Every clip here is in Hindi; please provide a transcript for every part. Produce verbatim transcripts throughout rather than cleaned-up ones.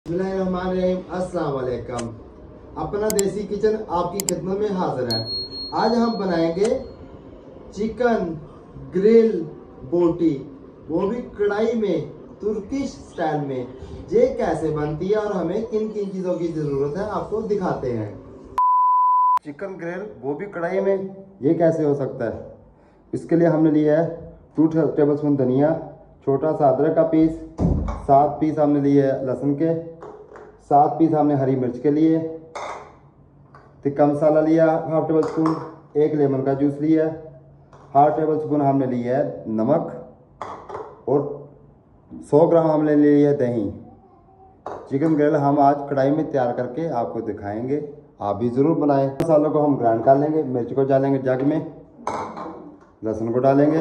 बिस्मिल्लाहिर्रहमानिर्रहीम। अस्सलाम वालेकुम। अपना देसी किचन आपकी खिदमत में हाजिर है। आज हम बनाएंगे चिकन ग्रिल बोटी, वो भी कढ़ाई में, तुर्किश स्टाइल में। ये कैसे बनती है और हमें किन किन चीज़ों की ज़रूरत है आपको दिखाते हैं। चिकन ग्रिल वो भी कढ़ाई में, ये कैसे हो सकता है? इसके लिए हमने लिया है टू टेबल स्पून धनिया, छोटा सा अदरक का पीस, सात पीस हमने लिए है लहसुन के, सात पीस हमने हरी मिर्च के लिए, तिक्का मसाला लिया हाफ टेबल स्पून, एक लेमन का जूस लिया, हाफ टेबल स्पून हमने लिया है नमक और सौ ग्राम हमने ले लिया दही। चिकन ग्रिल हम आज कढ़ाई में तैयार करके आपको दिखाएंगे, आप भी ज़रूर बनाएं। मसालों को हम ग्राइंड कर लेंगे। मिर्च को डालेंगे जग में, लहसुन को डालेंगे,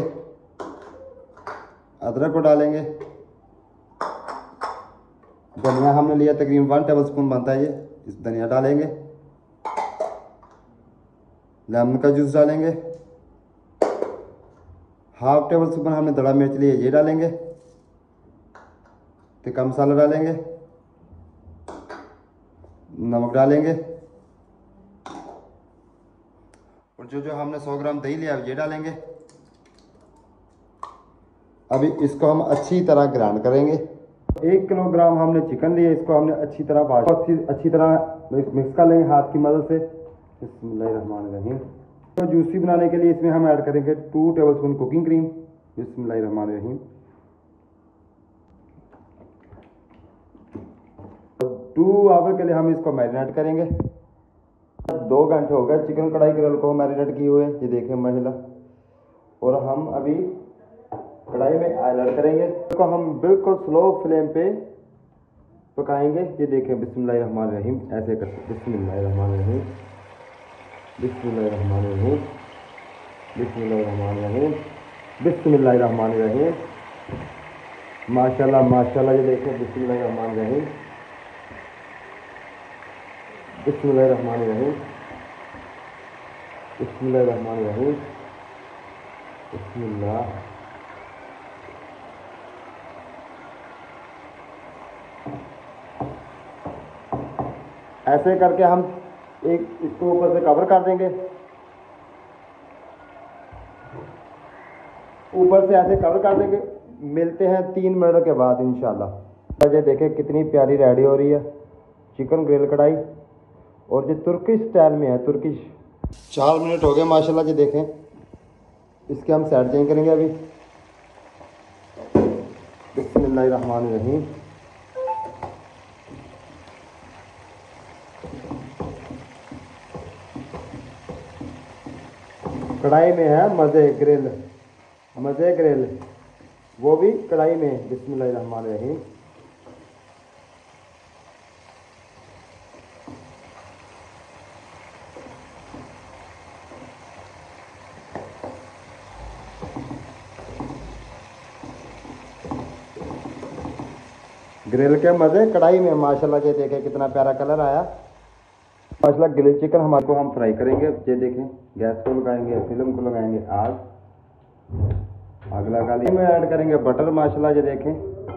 अदरक को डालेंगे, धनिया हमने लिया तकरीबन वन टेबल स्पून बनता है ये, इस धनिया डालेंगे, लेमन का जूस डालेंगे, हाफ टेबल स्पून हमने दड़ा मिर्च लिया ये डालेंगे, तिक्का मसाला डालेंगे, नमक डालेंगे और जो जो हमने सौ ग्राम दही लिया ये डालेंगे। अभी इसको हम अच्छी तरह ग्राइंड करेंगे। एक किलोग्राम हमने चिकन लिया, इसको हमने अच्छी तरह वाश अच्छी अच्छी तरह मिक्स कर लेंगे हाथ की मदद से। बिस्मिल्लाहिर्रहमानिर्रहीम। तो जूसी बनाने के लिए इसमें हम ऐड करेंगे टू टेबलस्पून कुकिंग क्रीम। बिस्मिल्लाहिर्रहमानिर्रहीम। टू आवर के लिए हम इसको मैरिनेट करेंगे। दो घंटे हो गए चिकन कढ़ाई ग्रिल को मैरिनेट किए हुए, ये देखें महिला। और हम अभी कढ़ाई में ऑयल ऐड करेंगे, इसको हम बिल्कुल स्लो फ्लेम पे पकाएंगे। ये देखें बिस्मिल्लाहिर्रहमानिर्रहीम, ऐसे करते बिस्मिल्लाहिर्रहमानिर्रहीम, बिस्मिल्लाहिर्रहमानिर्रहीम, बिस्मिल्लाहिर्रहमानिर्रहीम, बिस्मिल्लाहिर्रहमानिर्रहीम। माशाल्लाह माशाल्लाह, ये देखें बिस्मिल्लाहिर्रहमानिर्रहीम, बिस्मिल्लाहिर्रहमानिर्रहीम, बिस्मिल्लाहिर्रहमानिर्रहीम, बिस्मिल्लाह। ऐसे करके हम एक इसको ऊपर से कवर कर देंगे, ऊपर से ऐसे कवर कर देंगे। मिलते हैं तीन मिनट के बाद इंशाल्लाह। ये देखें कितनी प्यारी रेडी हो रही है चिकन ग्रिल कढ़ाई, और ये तुर्किश स्टाइल में है, तुर्किश। चार मिनट हो गए माशाल्लाह, ये देखें। इसके हम साइड चेंज करेंगे अभी। बिस्मिल्लाहिर्रहमानिर्रहीम। कढ़ाई में है मज़े ग्रिल, मज़े ग्रिल वो भी कढ़ाई में। बिस्मिल्लाहिर्रहमानिर्रहीम। ग्रिल के मज़े कढ़ाई में माशाल्लाह। ये देखें कितना प्यारा कलर आया माशाल्लाह। ग्रिल चिकन हमारे को हम फ्राई करेंगे। ये देखें गैस को लगाएंगे, फिल्म को लगाएंगे आग, आग लगा ली में ऐड करेंगे बटर माशाल्लाह। ये देखें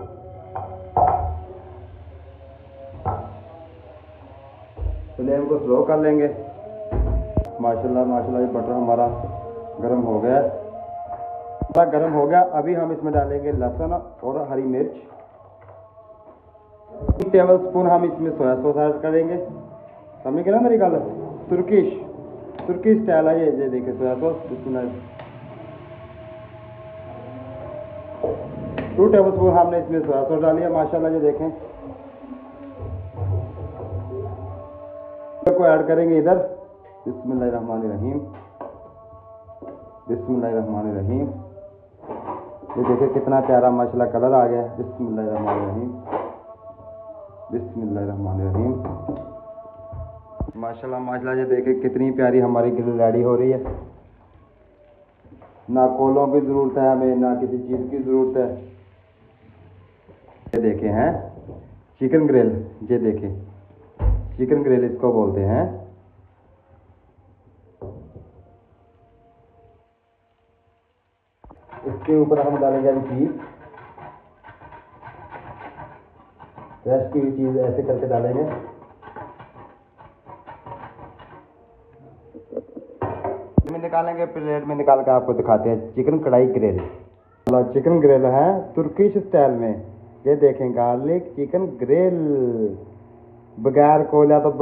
फ्लेम को स्लो कर लेंगे माशाल्लाह माशाल्लाह। ये बटर हमारा गर्म हो गया, हमारा गर्म हो गया। अभी हम इसमें डालेंगे लहसुन और हरी मिर्च। एक टेबल स्पून हम इसमें सोया सॉस ऐड करेंगे। समझ गए ना मेरी गल? तुर्किश तुर्किश स्टाइल है ये। ये देखिए soya sauce, two tablespoon हमने इसमें सोया सॉस डाली है माशाल्लाह। ये देखें को ऐड करेंगे इधर। बिस्मिल्लाहिर्रहमानिर्रहीम, बिस्मिल्लाहिर्रहमानिर्रहीम। ये देखिए कितना प्यारा माशाल्लाह कलर आ गया। बिस्मिल्लाहिर्रहमानिर्रहीम, बिस्मिल्लाहिर्रहमानिर्रहीम। माशाल्लाह माशाल्लाह। ये देखिए कितनी प्यारी हमारी ग्रिल रेडी हो रही है। ना कोलों की ज़रूरत है हमें, ना किसी चीज़ की ज़रूरत है। ये देखे हैं चिकन ग्रिल, ये देखें चिकन ग्रिल इसको बोलते हैं। इसके ऊपर हम डालेंगे अभी चीज़। रेस्ट की भी चीज़ ऐसे करके डालेंगे। में निकालेंगे, प्लेट में निकाल कर आपको दिखाते हैं chicken kadhai grill. Chicken grill है तुर्किश स्टाइल में। ये देखें गार्लिक चिकन ग्रिल, बगैर कोयला तो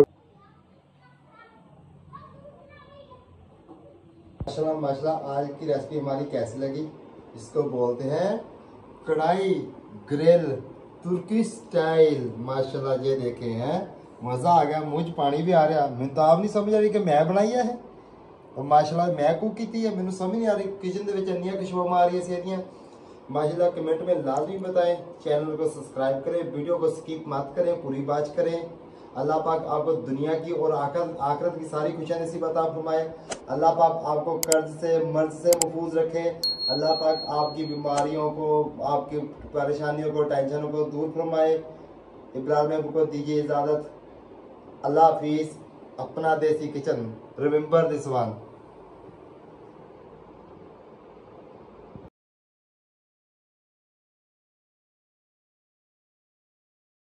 माशाल्लाह माशाल्लाह। आज की रेसिपी हमारी कैसी लगी? इसको बोलते हैं कढ़ाई ग्रिल तुर्की स्टाइल। माशाल्लाह ये देखे हैं, मज़ा आ गया, मुझ पानी भी आ रहा। मैं तो आप नहीं समझ आ रही कि मैं बनाई है और माशाल्लाह मैं कुक की है, मैंने समझ नहीं आ रही किचन के विच इन्नियां खुशबू आ रही है माशाल्लाह। कमेंट में लाजमी बताएं, चैनल को सब्सक्राइब करें, वीडियो को स्किप मत करें, पूरी बात करें। अल्लाह पाक आपको दुनिया की और आखिरत आखिरत की सारी खुशियां नसीबत आप फरमाए। अल्लाह पाक आपको कर्ज से मर्ज से महफूज रखे। अल्लाह पाक आपकी बीमारियों को, आपकी परेशानियों को, टेंशनों को दूर फरमाए। इब्राहिम अबू को दीजिए इजाज़त। अल्लाह हाफिज़। अपना देसी किचन, रिमेंबर दिस वन।